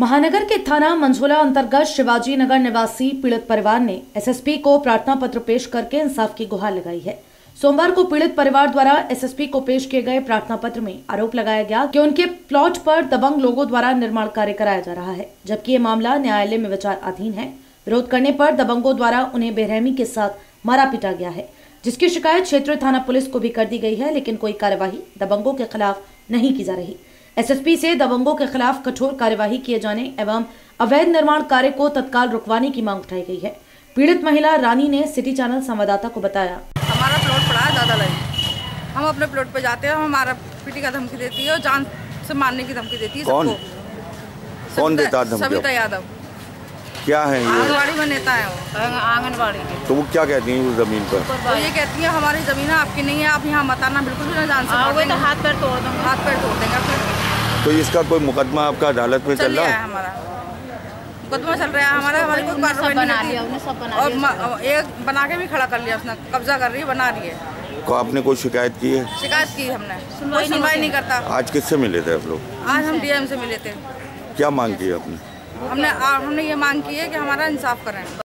महानगर के थाना मंझोला अंतर्गत शिवाजी नगर निवासी पीड़ित परिवार ने एसएसपी को प्रार्थना पत्र पेश करके इंसाफ की गुहार लगाई है। सोमवार को पीड़ित परिवार द्वारा एसएसपी को पेश किए गए प्रार्थना पत्र में आरोप लगाया गया कि उनके प्लॉट पर दबंग लोगों द्वारा निर्माण कार्य कराया जा रहा है, जबकि ये मामला न्यायालय में विचाराधीन है। विरोध करने पर दबंगों द्वारा उन्हें बेरहमी के साथ मारा पीटा गया है, जिसकी शिकायत क्षेत्रीय थाना पुलिस को भी कर दी गई है, लेकिन कोई कार्यवाही दबंगों के खिलाफ नहीं की जा रही। एसएसपी से दबंगों के खिलाफ कठोर कार्यवाही किए जाने एवं अवैध निर्माण कार्य को तत्काल रुकवाने की मांग उठाई गई है। पीड़ित महिला रानी ने सिटी चैनल संवाददाता को बताया, हमारा प्लॉट पड़ा है ज़्यादा लाइन, हम अपने प्लॉट पे जाते हैं, हमारा पीटी का धमकी देती है और जान से मारने की धमकी देती है। कौन देता धमकी? सविता यादव। क्या है ये? आंगनबाड़ी में नेता है वो, आंगनबाड़ी के। तो वो क्या कहती है उस जमीन पर? वो ये कहती है हमारी जमीन है, आपकी नहीं है, आप यहाँ मत आना, बिल्कुल भी ना जान सकते, तो हाथ पैर तोड़ देंगे, हाथ पैर तोड़ देंगे फिर। तो इसका कोई मुकदमा आपका अदालत में चल रहा है? हमारा मुकदमा चल रहा है, हमारी कोई कार्रवाई नहीं है और एक बना के भी खड़ा कर लिया उसने, कब्जा कर रही है, बना रही है। को आपने कोई शिकायत की है? शिकायत की हमने, कोई सुनवाई नहीं करता। आज किससे मिले थे आप लोग? आज हम डीएम से मिले थे। क्या मांग की आपने? हमने ये मांग की है कि हमारा इंसाफ करें।